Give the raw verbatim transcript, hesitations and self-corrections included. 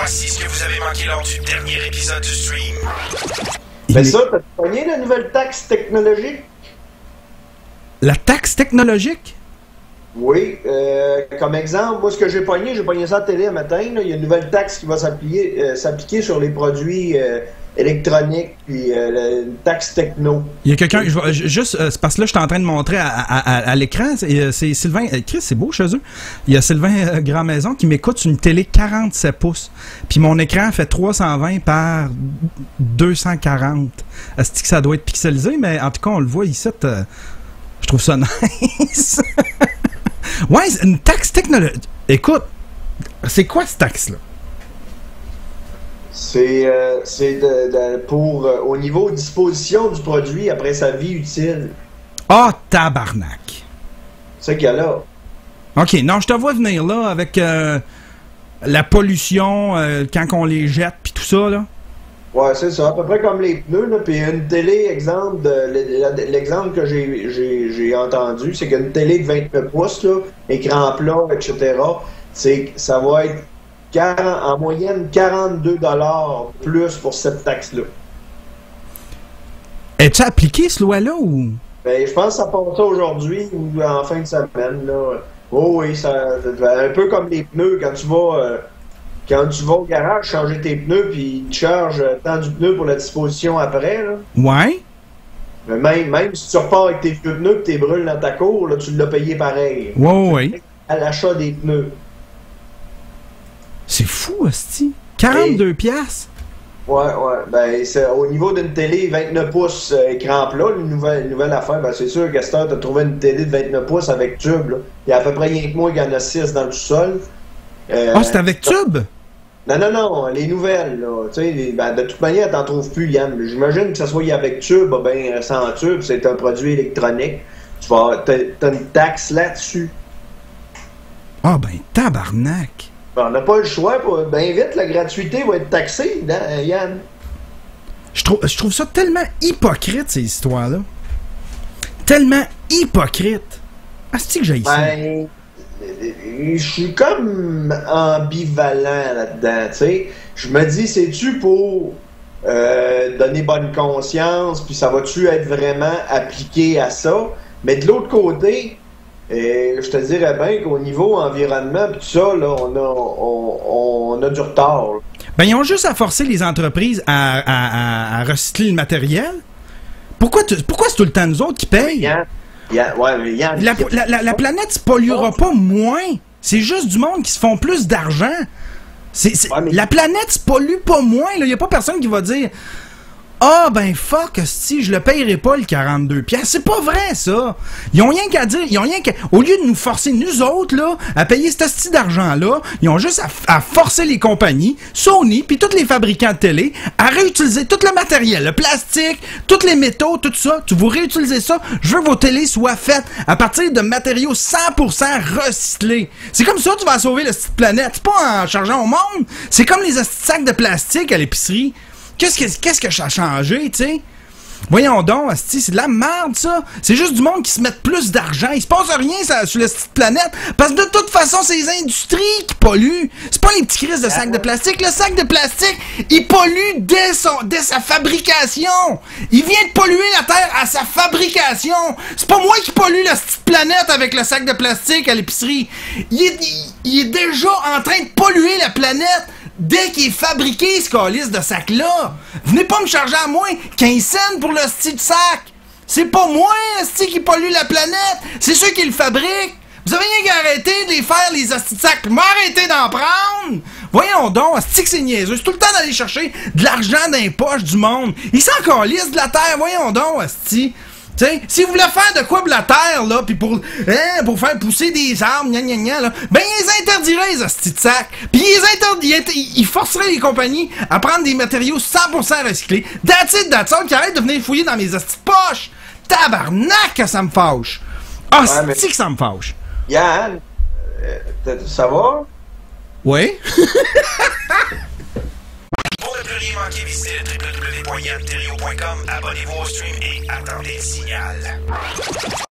Voici ce que vous avez manqué lors du dernier épisode du stream. Ben ça, t'as pogné la nouvelle taxe technologique? La taxe technologique? Oui. Euh, comme exemple, moi, ce que j'ai pogné, j'ai pogné ça à la télé un matin. Là, il y a une nouvelle taxe qui va s'appliquer, euh, s'appliquer sur les produits euh, électroniques, puis euh, la, une taxe techno. Il y a quelqu'un, je vais- juste, euh, c'est parce que là, je suis en train de montrer à, à, à, à l'écran, c'est, euh, c'est Sylvain, euh, Chris, c'est beau chez eux. Il y a Sylvain euh, Grand-Maison qui m'écoute sur une télé quarante-sept pouces. Puis mon écran fait trois cent vingt par deux cent quarante. Est-ce que ça doit être pixelisé? Mais en tout cas, on le voit ici. euh, je trouve ça nice. Ouais, c'est une taxe technologique. Écoute, c'est quoi cette taxe-là? C'est euh, c'est de, de- pour euh, au niveau disposition du produit après sa vie utile. Ah, tabarnak. C'est qu'il y a là. OK, non, je te vois venir là avec euh, la pollution euh, quand on les jette puis tout ça, là. Ouais, c'est ça, à peu près comme les pneus, là. Puis une télé, exemple, de, l'exemple que j'ai, j'ai, j'ai entendu, c'est qu'une télé de vingt-neuf pouces, là, écran plat, et cetera, c'est, ça va être quarante, en moyenne quarante-deux dollars plus pour cette taxe-là. Es-tu appliqué, ce loi-là, ou... Ben, je pense que ça passe ça aujourd'hui ou en fin de semaine, là. Oh oui, ça, un peu comme les pneus, quand tu vas... euh, Quand tu vas au garage changer tes pneus, puis ils te chargent euh, tant du pneu pour la disposition après, là. Ouais? Mais même, même si tu repars avec tes vieux pneus et tu les brûles dans ta cour, là, tu l'as payé pareil. Ouais, ouais, ouais. À l'achat des pneus. C'est fou, hostie. quarante-deux piastres. Ouais, ouais. Ben, c'est, au niveau d'une télé vingt-neuf pouces euh, écran plat, une nouvelle, une nouvelle affaire, ben, c'est sûr que Star, t'as trouvé une télé de vingt-neuf pouces avec tube, là. Il y a à peu près rien que moi qui en a six dans le sous-sol. Euh, Ah, c'est avec tube? Non, non, non, les nouvelles, là. Tu sais, les- ben, de toute manière, t'en trouves plus, Yann. J'imagine que ça soit avec tube, ben, sans tube, c'est un produit électronique. Tu vas, t'as, t'as une taxe là-dessus. Ah, ben, tabarnak. Ben, on n'a pas le choix. Pour, ben vite, la gratuité va être taxée, hein, Yann. Je trouve, je trouve ça tellement hypocrite, ces histoires-là. Tellement hypocrite. Ah, c'est que j'ai ça. Ben, euh, je suis comme ambivalent là-dedans, tu sais. Je me dis, c'est-tu pour euh, donner bonne conscience, puis ça va-tu être vraiment appliqué à ça? Mais de l'autre côté, euh, je te dirais bien qu'au niveau environnement, pis tout ça, là, on a, on, on a du retard, là. Ben, ils ont juste à forcer les entreprises à, à, à, à recycler le matériel. Pourquoi, tu- pourquoi c'est tout le temps nous autres qui payent? Yann, Yann, ouais, mais Yann, La, la, la, la planète se polluera pas moins. C'est juste du monde qui se font plus d'argent. C'est, c'est- Ouais, mais- La planète se pollue pas moins. Il n'y a pas personne qui va dire ah, ben fuck, si je le payerai pas le quarante-deux piastres. C'est pas vrai, ça. Ils ont rien qu'à dire. Ils ont rien qu'à... Au lieu de nous forcer, nous autres, là, à payer ce petit d'argent-là, ils ont juste à, à forcer les compagnies, Sony, puis tous les fabricants de télé, à réutiliser tout le matériel, le plastique, tous les métaux, tout ça. Tu vous réutilisez ça. Je veux que vos télés soient faites à partir de matériaux cent pour cent recyclés. C'est comme ça que tu vas sauver la petite planète. C'est pas en chargeant au monde. C'est comme les petits sacs de plastique à l'épicerie. Qu'est-ce que, qu'est-ce que ça a changé, tu sais? Voyons donc, asti, c'est de la merde, ça. C'est juste du monde qui se met plus d'argent. Il se passe rien ça, sur la petite planète. Parce que de toute façon, c'est les industries qui polluent. C'est pas les petits crises de sacs de plastique. Le sac de plastique, il pollue dès, son, dès sa fabrication. Il vient de polluer la Terre à sa fabrication. C'est pas moi qui pollue la petite planète avec le sac de plastique à l'épicerie. Il est, il, il est déjà en train de polluer la planète dès qu'il est fabriqué, ce calice de sac-là. Venez pas me charger à moi quinze cents pour le style de sac. C'est pas moi, esti, qui pollue la planète. C'est ceux qui le fabriquent. Vous avez rien qu'à arrêter de les faire, les hosties de sacs, puis m'arrêter d'en prendre. Voyons donc, esti que c'est niaiseux. C'est tout le temps d'aller chercher de l'argent dans les poches du monde. Ils s'en calissent de la terre, voyons donc, esti. T'sais, si vous voulez faire de quoi pour la terre, là, pis pour, hein, pour faire pousser des arbres, gna gna gna, là, ben, ils interdiraient les hosties de sacs. Pis ils interdiraient, ils forceraient les compagnies à prendre des matériaux cent pour cent recyclés. That's it, that's all, qui arrêtent de venir fouiller dans mes hosties de poches. Tabarnak que ça me fâche. Ah, Ouais, c'est mais- que ça me fâche. Yann, euh, t'as- ça va? Oui? Pour ne plus rien manquer, visitez le w w w point yann terriot point com, abonnez-vous au stream et attendez le signal.